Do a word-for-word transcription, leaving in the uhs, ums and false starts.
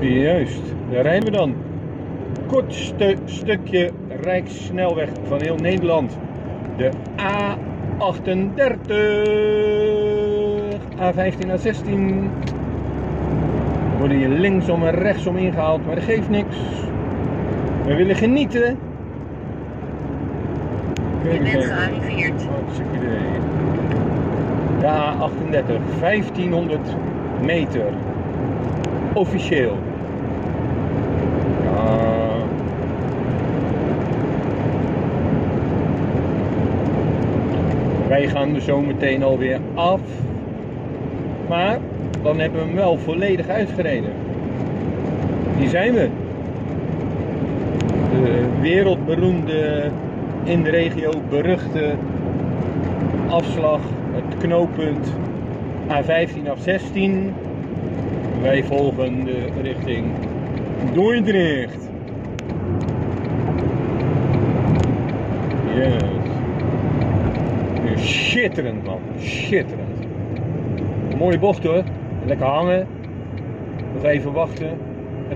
Juist, daar rijden we dan. Kortste stukje Rijkssnelweg van heel Nederland. De A achtendertig. A vijftien, A zestien. Worden hier linksom en rechtsom ingehaald, maar dat geeft niks. We willen genieten. Je bent gearriveerd. Hartstikke idee. De A achtendertig, vijftienhonderd meter. Officieel. Ja. Wij gaan er zo meteen alweer af. Maar dan hebben we hem wel volledig uitgereden. Hier zijn we. De wereldberoemde, in de regio beruchte afslag, het knooppunt A vijftien, A zestien. Wij volgen de richting Dordrecht. Yes. Schitterend man, schitterend. Mooie bocht hoor, lekker hangen, nog even wachten.